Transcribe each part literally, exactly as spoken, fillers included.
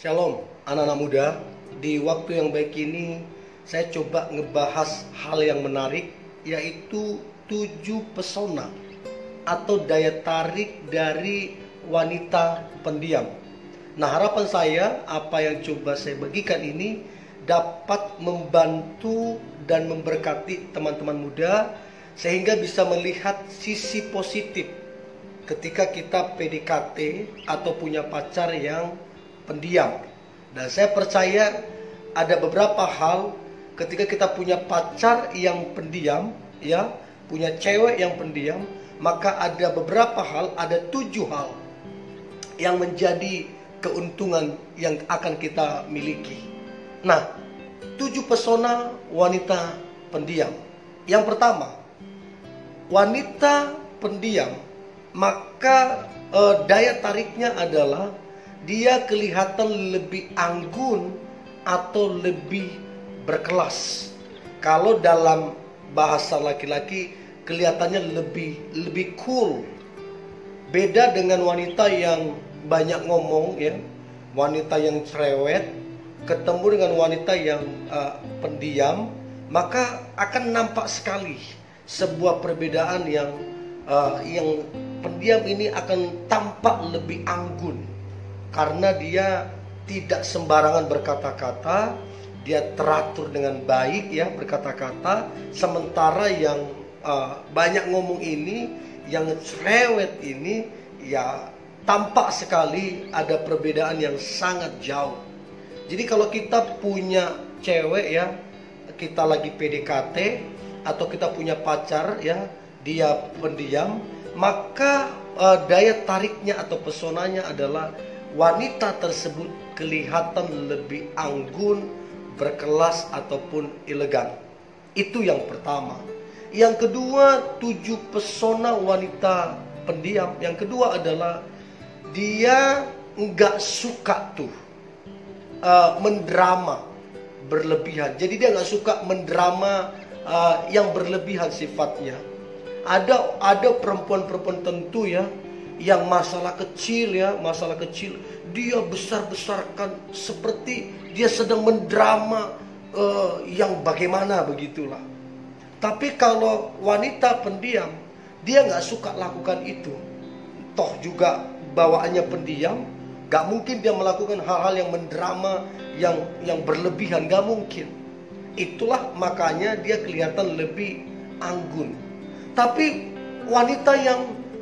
Shalom anak-anak muda. Di waktu yang baik ini saya coba ngebahas hal yang menarik, yaitu tujuh pesona atau daya tarik dari wanita pendiam. Nah, harapan saya apa yang coba saya bagikan ini dapat membantu dan memberkati teman-teman muda, sehingga bisa melihat sisi positif ketika kita P D K T atau punya pacar yang pendiam. Dan saya percaya ada beberapa hal ketika kita punya pacar yang pendiam, ya, punya cewek yang pendiam, maka ada beberapa hal, ada tujuh hal yang menjadi keuntungan yang akan kita miliki. Nah, tujuh pesona wanita pendiam. Yang pertama, wanita pendiam, maka eh, daya tariknya adalah dia kelihatan lebih anggun atau lebih berkelas. Kalau dalam bahasa laki-laki kelihatannya lebih lebih cool. Beda dengan wanita yang banyak ngomong, ya, wanita yang cerewet ketemu dengan wanita yang uh, pendiam, maka akan nampak sekali sebuah perbedaan yang uh, yang pendiam ini akan tampak lebih anggun. Karena dia tidak sembarangan berkata-kata, dia teratur dengan baik, ya, berkata-kata. Sementara yang uh, banyak ngomong ini, yang cerewet ini, ya, tampak sekali ada perbedaan yang sangat jauh. Jadi kalau kita punya cewek, ya, kita lagi P D K T atau kita punya pacar, ya, dia pendiam, maka uh, daya tariknya atau pesonanya adalah wanita tersebut kelihatan lebih anggun, berkelas ataupun elegan. Itu yang pertama. Yang kedua, tujuh pesona wanita pendiam. Yang kedua adalah dia nggak suka tuh uh, mendrama berlebihan. Jadi dia nggak suka mendrama uh, yang berlebihan sifatnya. Ada ada perempuan-perempuan tentu, ya, yang masalah kecil, ya, masalah kecil dia besar-besarkan seperti dia sedang mendrama uh, yang bagaimana begitulah. Tapi kalau wanita pendiam, dia nggak suka lakukan itu. Toh juga bawaannya pendiam, nggak mungkin dia melakukan hal-hal yang mendrama, yang yang berlebihan, nggak mungkin. Itulah makanya dia kelihatan lebih anggun. Tapi wanita yang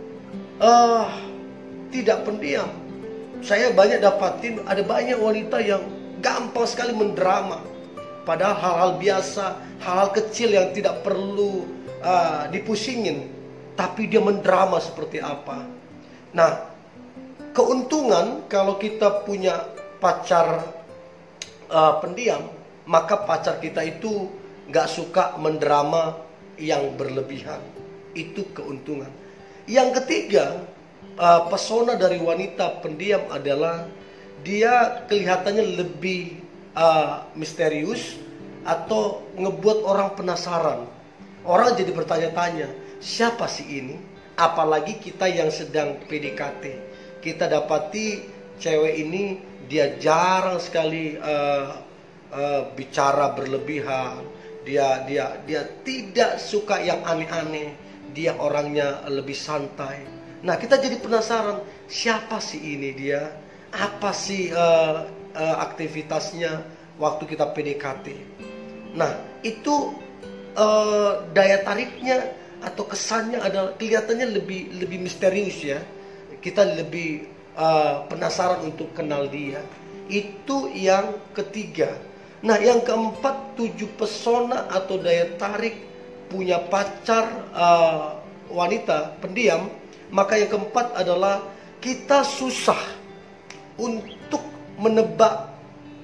Uh, tidak pendiam, saya banyak dapatin ada banyak wanita yang gampang sekali mendrama. Padahal hal-hal biasa, hal-hal kecil yang tidak perlu uh, dipusingin, tapi dia mendrama seperti apa. Nah, keuntungan kalau kita punya pacar uh, pendiam, maka pacar kita itu gak suka mendrama yang berlebihan. Itu keuntungan. Yang ketiga, uh, pesona dari wanita pendiam adalah dia kelihatannya lebih uh, misterius atau ngebuat orang penasaran. Orang jadi bertanya-tanya, siapa sih ini? Apalagi kita yang sedang P D K T, kita dapati cewek ini dia jarang sekali uh, uh, bicara berlebihan. Dia dia dia tidak suka yang aneh-aneh. Dia orangnya lebih santai. Nah, kita jadi penasaran, siapa sih ini dia? Apa sih uh, uh, aktivitasnya waktu kita P D K T? Nah, itu uh, daya tariknya atau kesannya adalah kelihatannya lebih lebih misterius, ya. Kita lebih uh, penasaran untuk kenal dia. Itu yang ketiga. Nah, yang keempat, tujuh pesona atau daya tarik punya pacar uh, wanita pendiam. Maka yang keempat adalah kita susah untuk menebak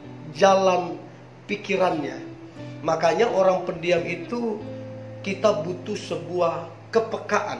jalan pikirannya. Makanya orang pendiam itu kita butuh sebuah kepekaan,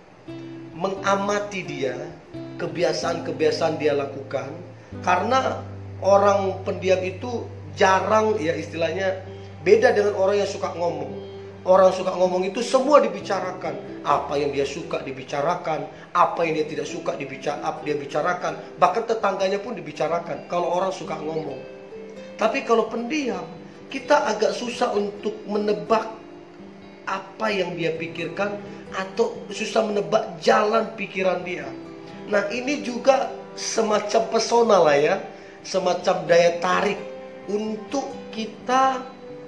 mengamati dia, kebiasaan-kebiasaan dia lakukan. Karena orang pendiam itu jarang, ya, istilahnya beda dengan orang yang suka ngomong. orang suka ngomong itu semua dibicarakan. Apa yang dia suka dibicarakan, apa yang dia tidak suka dibicara, dia bicarakan. Bahkan tetangganya pun dibicarakan kalau orang suka ngomong. Tapi kalau pendiam, kita agak susah untuk menebak apa yang dia pikirkan, atau susah menebak jalan pikiran dia. Nah, ini juga semacam pesona lah ya, semacam daya tarik untuk kita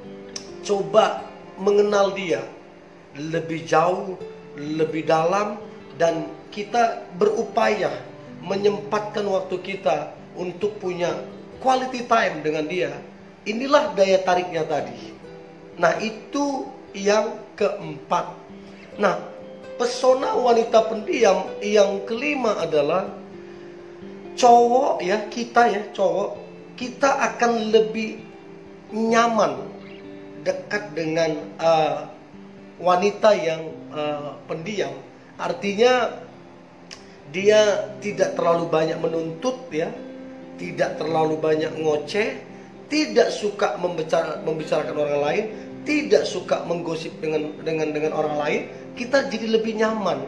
coba mengenal dia lebih jauh, lebih dalam, dan kita berupaya menyempatkan waktu kita untuk punya quality time dengan dia. Inilah daya tariknya tadi. Nah, itu yang keempat. Nah, pesona wanita pendiam yang kelima adalah cowok ya, kita ya, cowok, kita akan lebih nyaman dekat dengan uh, wanita yang uh, pendiam. Artinya dia tidak terlalu banyak menuntut ya, tidak terlalu banyak ngoceh, tidak suka membicara, membicarakan orang lain, tidak suka menggosip dengan dengan dengan orang lain. Kita jadi lebih nyaman.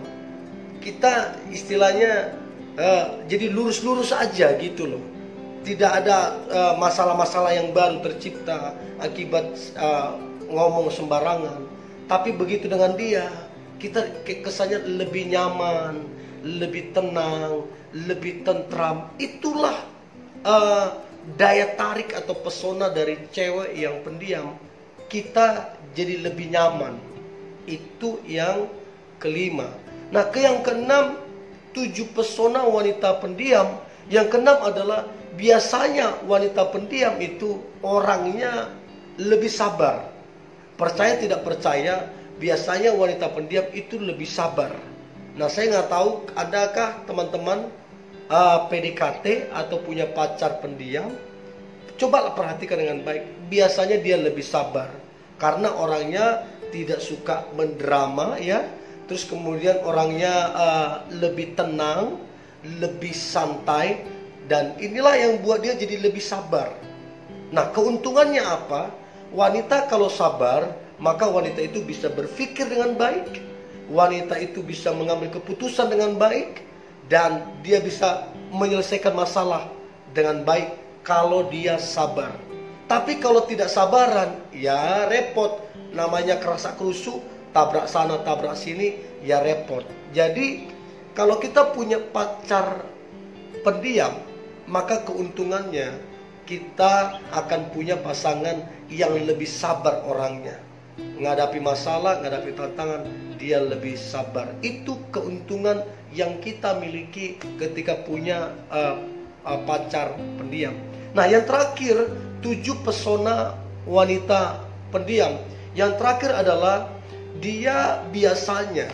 Kita istilahnya uh, jadi lurus-lurus aja gitu loh. Tidak ada uh, masalah-masalah yang baru tercipta akibat uh, ngomong sembarangan. Tapi begitu dengan dia, kita kesannya lebih nyaman, lebih tenang, lebih tentram. Itulah uh, daya tarik atau pesona dari cewek yang pendiam. Kita jadi lebih nyaman. Itu yang kelima. Nah, ke yang keenam, tujuh pesona wanita pendiam. Yang keenam adalah biasanya wanita pendiam itu orangnya lebih sabar. Percaya tidak percaya, biasanya wanita pendiam itu lebih sabar. Nah, saya nggak tahu adakah teman-teman uh, P D K T atau punya pacar pendiam. Cobalah perhatikan dengan baik. Biasanya dia lebih sabar karena orangnya tidak suka mendrama ya. Terus kemudian orangnya uh, lebih tenang, lebih santai. Dan inilah yang buat dia jadi lebih sabar. Nah, keuntungannya apa? Wanita kalau sabar, maka wanita itu bisa berpikir dengan baik. Wanita itu bisa mengambil keputusan dengan baik. Dan dia bisa menyelesaikan masalah dengan baik kalau dia sabar. Tapi kalau tidak sabaran, ya repot. Namanya kerasa kerusuk, tabrak sana, tabrak sini, ya repot. Jadi, kalau kita punya pacar pendiam, maka keuntungannya kita akan punya pasangan yang lebih sabar orangnya. Menghadapi masalah, menghadapi tantangan, dia lebih sabar. Itu keuntungan yang kita miliki ketika punya uh, uh, pacar pendiam. Nah, yang terakhir, tujuh pesona wanita pendiam. Yang terakhir adalah dia biasanya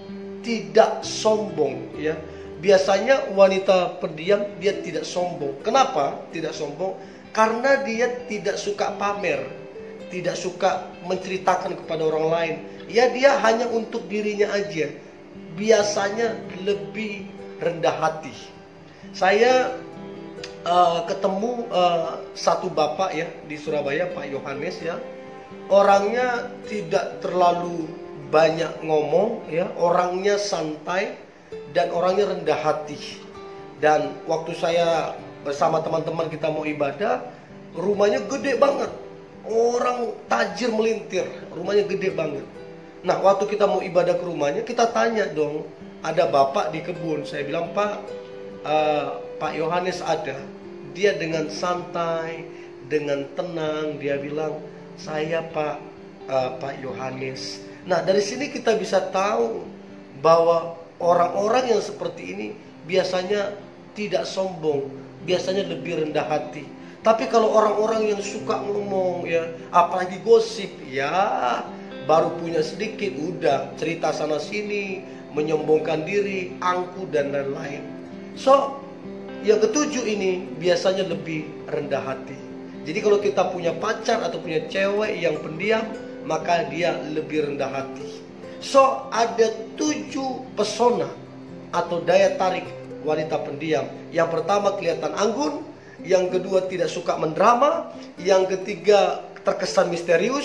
tidak sombong ya. Biasanya wanita pendiam dia tidak sombong. Kenapa tidak sombong? Karena dia tidak suka pamer, tidak suka menceritakan kepada orang lain. Ya, dia hanya untuk dirinya aja. Biasanya lebih rendah hati. Saya uh, ketemu uh, satu bapak ya di Surabaya, Pak Yohanes ya. Orangnya tidak terlalu banyak ngomong ya, orangnya santai dan orangnya rendah hati. Dan waktu saya bersama teman-teman kita mau ibadah, rumahnya gede banget. Orang tajir melintir, rumahnya gede banget. Nah, waktu kita mau ibadah ke rumahnya, kita tanya dong, ada bapak di kebun. Saya bilang, Pak, uh, Pak Yohanes ada. Dia dengan santai, dengan tenang, dia bilang, saya Pak, uh, Pak Yohanes. Nah, dari sini kita bisa tahu bahwa orang-orang yang seperti ini biasanya tidak sombong, biasanya lebih rendah hati. Tapi kalau orang-orang yang suka ngomong ya, apalagi gosip, ya baru punya sedikit udah cerita sana sini, menyombongkan diri, angku dan lain-lain. So, yang ketujuh ini biasanya lebih rendah hati. Jadi kalau kita punya pacar atau punya cewek yang pendiam, maka dia lebih rendah hati. So, ada tujuh pesona atau daya tarik wanita pendiam. Yang pertama kelihatan anggun, yang kedua tidak suka mendrama, yang ketiga terkesan misterius,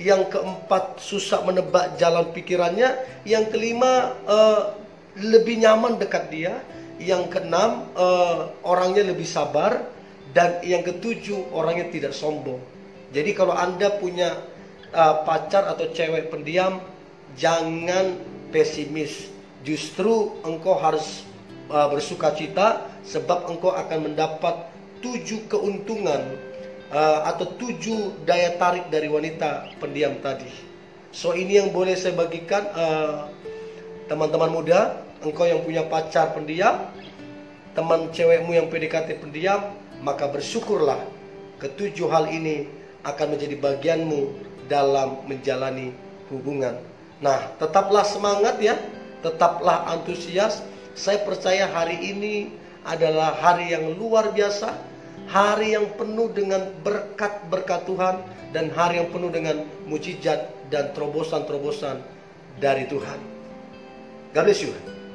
Yang keempat, susah menebak jalan pikirannya. Yang kelima, uh, lebih nyaman dekat dia. Yang keenam, uh, orangnya lebih sabar. Dan yang ketujuh, orangnya tidak sombong. Jadi kalau Anda punya uh, pacar atau cewek pendiam, jangan pesimis. Justru engkau harus uh, bersuka cita, sebab engkau akan mendapat tujuh keuntungan Uh, atau tujuh daya tarik dari wanita pendiam tadi. So ini yang boleh saya bagikan, uh, teman-teman muda, engkau yang punya pacar pendiam, teman cewekmu yang P D K T pendiam, maka bersyukurlah ketujuh hal ini akan menjadi bagianmu dalam menjalani hubungan. Nah, tetaplah semangat ya, tetaplah antusias. Saya percaya hari ini adalah hari yang luar biasa, hari yang penuh dengan berkat-berkat Tuhan, dan hari yang penuh dengan mujizat dan terobosan-terobosan dari Tuhan. God bless you.